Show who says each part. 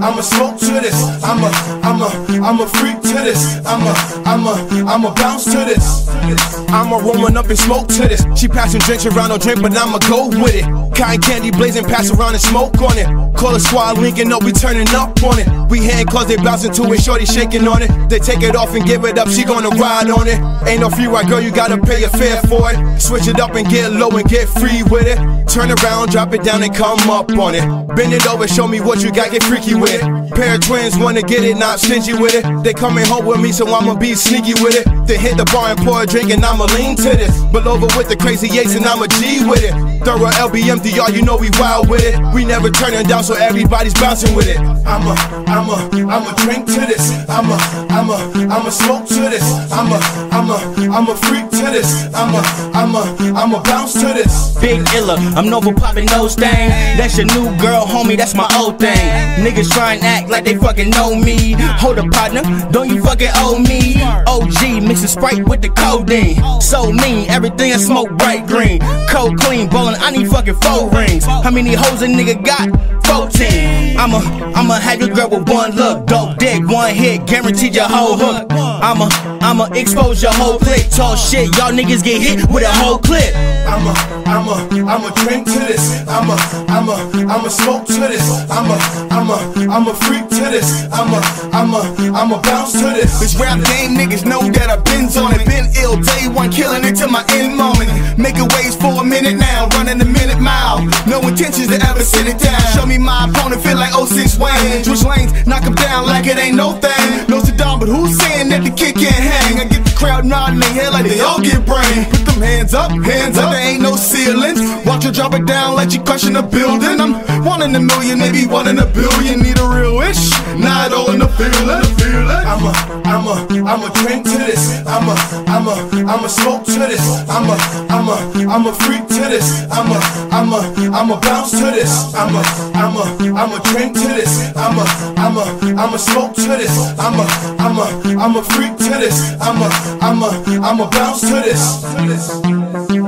Speaker 1: I'ma smoke to this. I'm a freak to this. I'ma bounce to this. I'ma rolling up and smoke to this. She passing drinks around, no drink, but I'ma go with it. Cotton candy blazing, pass around and smoke on it. Call a squad linking up, we turning up on it. We hand cause they bouncing to it, shorty shaking on it. They take it off and give it up, she gonna ride on it. Ain't no free ride, girl, you gotta pay a fare for it. Switch it up and get low and get free with it. Turn around, drop it down and come up on it. Bend it over, show me what you got, get freaky with it. Pair of twins wanna get it, not stingy with it. They coming home with me, so I'ma be sneaky with it. They hit the bar and pour a drink and I'ma lean to this. But over with the crazy Yates and I'm a G with it. Thorough LBMDR, you know we wild with it. We never turning down, so everybody's bouncing with it. I'ma drink to this. I'ma smoke to this. I'm a freak to this. I'ma bounce to this.
Speaker 2: Big Illa, I'm known for popping nose thing. That's your new girl, homie, that's my old thing. Niggas try and act like they fucking know me. Hold up, partner, don't you fucking owe me. OG, mixing Sprite with the codeine. So mean, everything I smoke bright green. Cold clean, ballin', I need fucking 4 rings. How many hoes a nigga got? 14. I'ma have your girl with one look. Dope dick, one hit, guaranteed your whole hook. I'ma expose your whole clique. Tall shit, y'all niggas get hit with a whole clip.
Speaker 1: I'ma drink to this. I'ma smoke to this. I'm a freak to this. I'ma bounce to this.
Speaker 3: This rap game niggas know that I've been on it. Been ill day one, killing it till my end moment. Making waves for a minute now, running a minute mile. No intentions to ever sit it down. Show me my opponent, feel like 06 Wayne. Switch lanes, knock him down like it ain't no thing. No Saddam, but who's saying that the kid can't hang? I get the crowd nodding their head like they all get brain. Put them hands up, there ain't no ceilings. Watch her drop it down like she crushing a building. I'm 1 in a million, maybe 1 in a billion. Need a real wish, not all in the feeling.
Speaker 1: I'ma drink to this. I'ma smoke to this. I'm a freak to this. I'ma bounce to this. I'ma drink to this. I'ma smoke to this. I'm a freak to this. I'ma bounce to this.